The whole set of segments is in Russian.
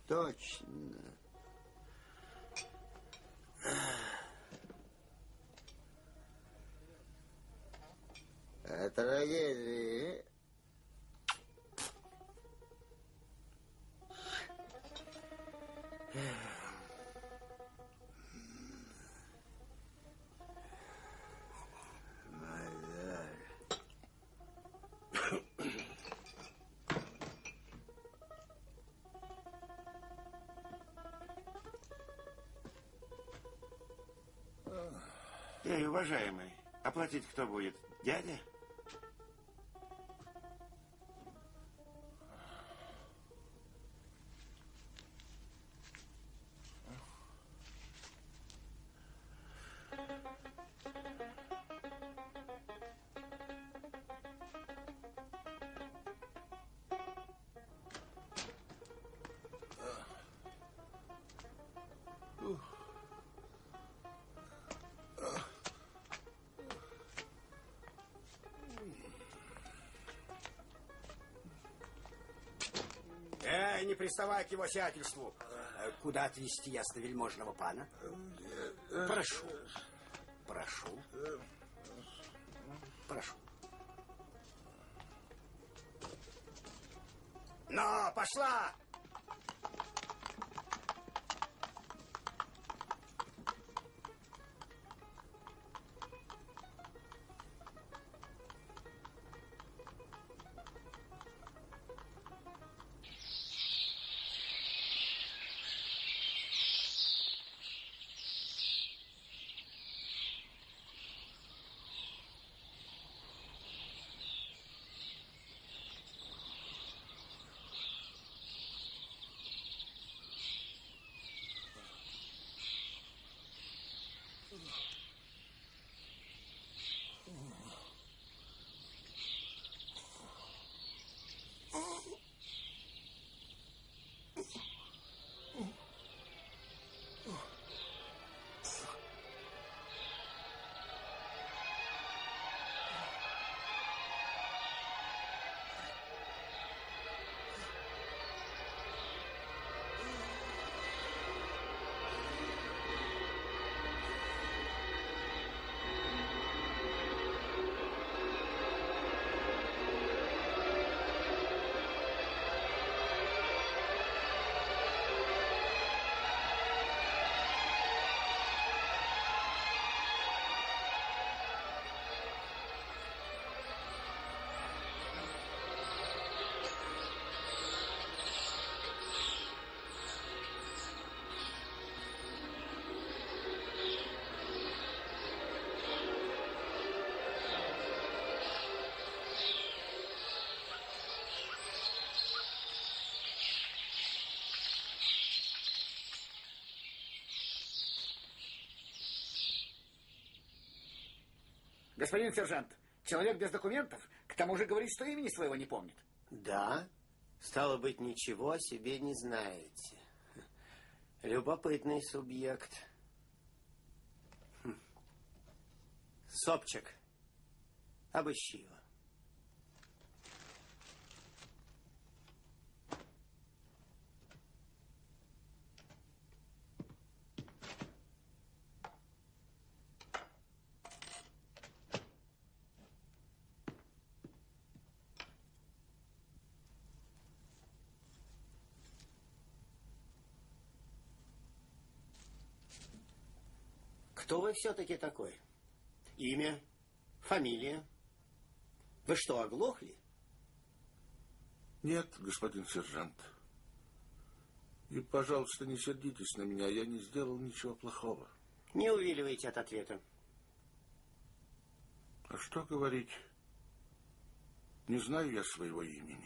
Точно. Трагедия. Эй, уважаемый, оплатить кто будет? Дядя? Не приставай к его сиятельству. Куда отвезти ясновельможного пана? Прошу. Прошу. Прошу. Но, пошла! Господин сержант, человек без документов, к тому же говорит, что имени своего не помнит. Да? Стало быть, ничего о себе не знаете. Любопытный субъект. Собчак, обыщи его. Кто вы все-таки такой? Имя? Фамилия? Вы что, оглохли? Нет, господин сержант. И, пожалуйста, не сердитесь на меня, я не сделал ничего плохого. Не увиливайте от ответа. А что говорить? Не знаю я своего имени.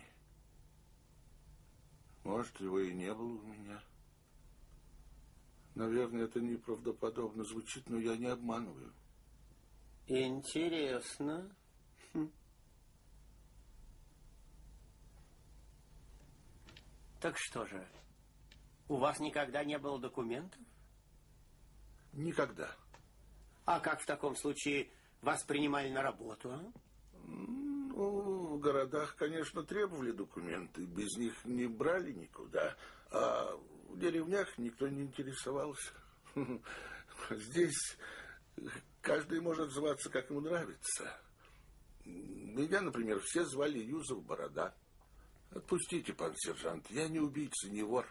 Может, его и не было у меня. Наверное, это неправдоподобно звучит, но я не обманываю. Интересно. Так что же, у вас никогда не было документов? Никогда. А как в таком случае вас принимали на работу, а? Ну, в городах, конечно, требовали документы, без них не брали никуда, а в деревнях никто не интересовался. Здесь каждый может зваться, как ему нравится. Меня, например, все звали Юзеф Борода. Отпустите, пан сержант, я не убийца, не вор.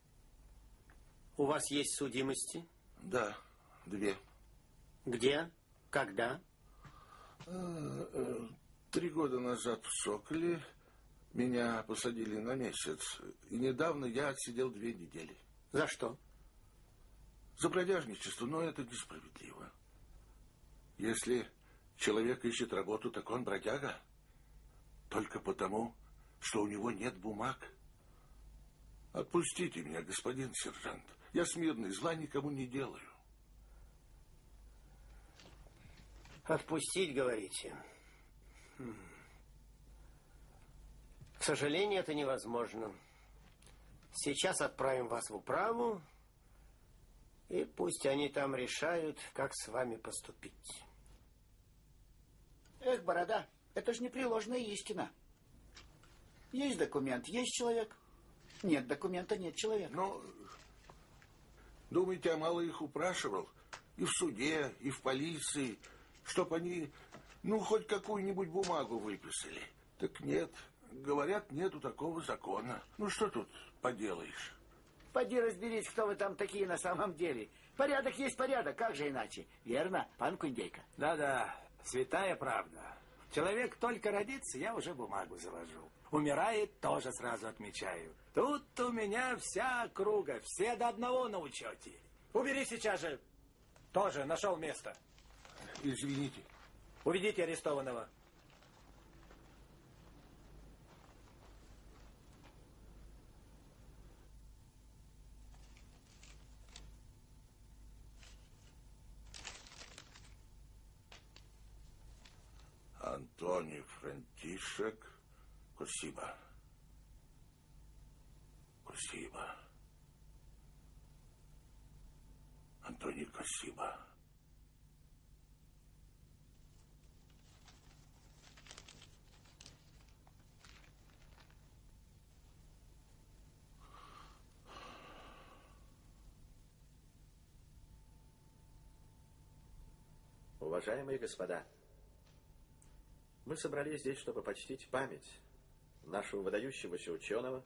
У вас есть судимости? Да, 2. Где? Когда? 3 года назад в Соколе меня посадили на месяц. И недавно я отсидел 2 недели. За что? За бродяжничество, но это несправедливо. Если человек ищет работу, так он бродяга. Только потому, что у него нет бумаг. Отпустите меня, господин сержант. Я смирный, зла никому не делаю. Отпустить, говорите? К сожалению, это невозможно. Сейчас отправим вас в управу, и пусть они там решают, как с вами поступить. Эх, Борода, это же непреложная истина. Есть документ, есть человек. Нет документа, нет человека. Ну, думаете, я мало их упрашивал? И в суде, и в полиции, чтоб они, хоть какую-нибудь бумагу выписали. Так нет, говорят, нету такого закона. Ну, что тут поделаешь? Поди разберись, кто вы там такие на самом деле. Порядок есть порядок, как же иначе? Верно, пан Кундейка? Да-да, святая правда. Человек только родится, я уже бумагу завожу. Умирает, тоже сразу отмечаю. Тут у меня вся округа, все до одного на учете. Убери сейчас же. Тоже нашел место. Извините. Уведите арестованного. Антоний Франтишек, спасибо. Спасибо. Антоний, спасибо. Уважаемые господа, мы собрались здесь, чтобы почтить память нашего выдающегося ученого,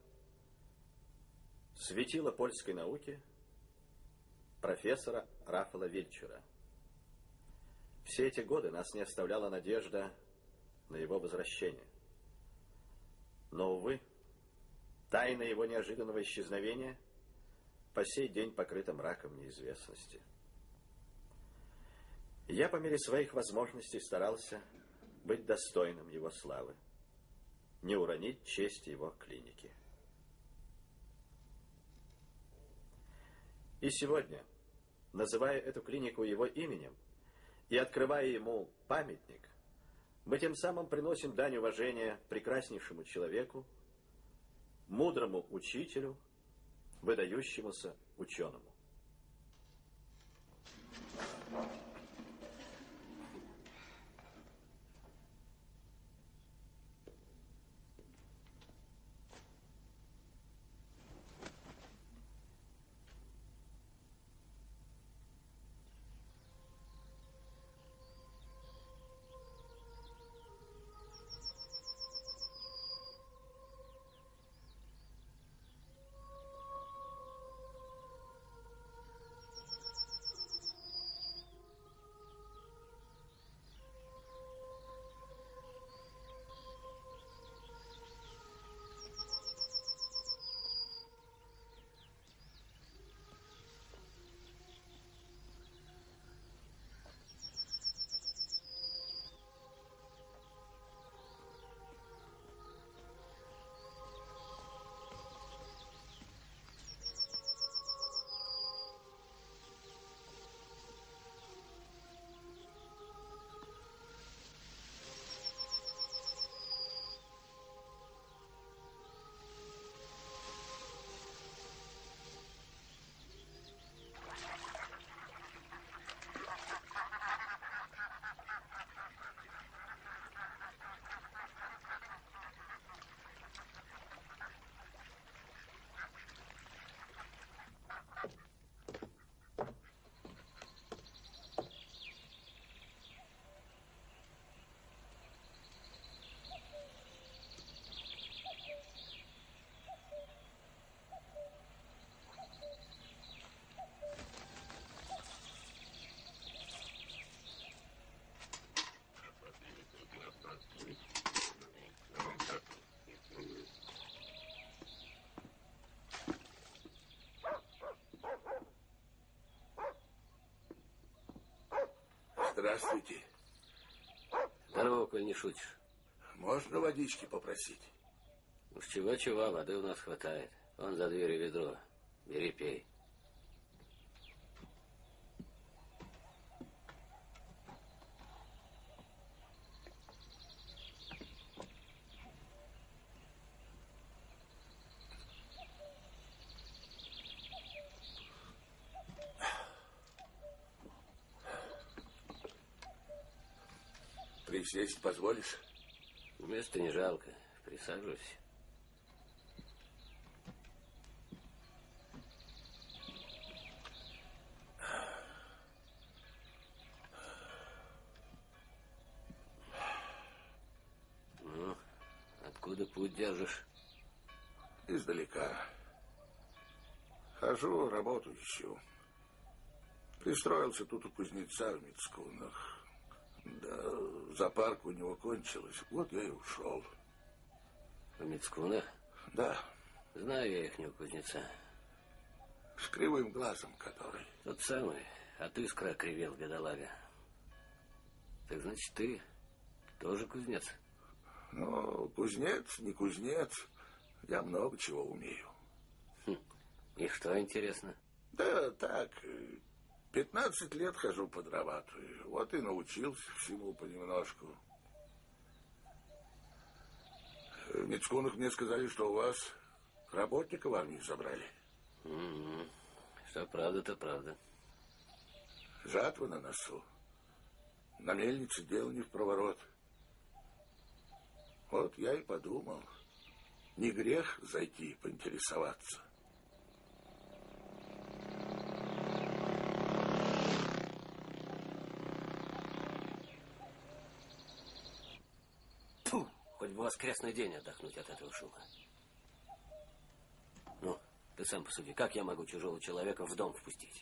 светила польской науки, профессора Рафала Вильчера. Все эти годы нас не оставляла надежда на его возвращение. Но, увы, тайна его неожиданного исчезновения по сей день покрыта мраком неизвестности. Я по мере своих возможностей старался быть достойным его славы, не уронить честь его клиники. И сегодня, называя эту клинику его именем и открывая ему памятник, мы тем самым приносим дань уважения прекраснейшему человеку, мудрому учителю, выдающемуся ученому. Здравствуйте. Здорово, коль не шутишь. Можно водички попросить? Уж чего-чего, воды у нас хватает. Вон за дверью ведро. Бери, пей. Присесть позволишь? Места не жалко. Присаживайся. Ну, откуда путь держишь? Издалека. Хожу, работу ищу. Пристроился тут у кузнеца в Мицкунах. Да, зоопарк у него кончилось. Вот я и ушел. В Мицкунах? Да. Знаю я ихнего кузнеца. С кривым глазом который. Тот самый. От искра кривел, бедолага. Так значит, ты тоже кузнец? Ну, кузнец, не кузнец. Я много чего умею. И что интересно? Да так, 15 лет хожу подрабатываю. Вот и научился всему понемножку. В Мицкунах мне сказали, что у вас работника в армию забрали. Что правда, то правда. Жатва на носу. На мельнице дело не впроворот. Вот я и подумал, не грех зайти поинтересоваться. Фу, хоть бы воскресный день отдохнуть от этого шума. Ну, ты сам посуди, как я могу чужого человека в дом впустить?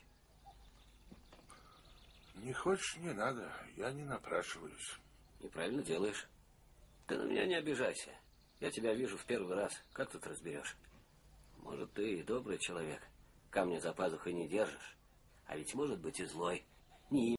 Не хочешь, не надо, я не напрашиваюсь. Неправильно делаешь. Ты на меня не обижайся. Я тебя вижу в первый раз. Как тут разберешь? Может, ты и добрый человек. Камня за пазухой не держишь. А ведь может быть и злой. Не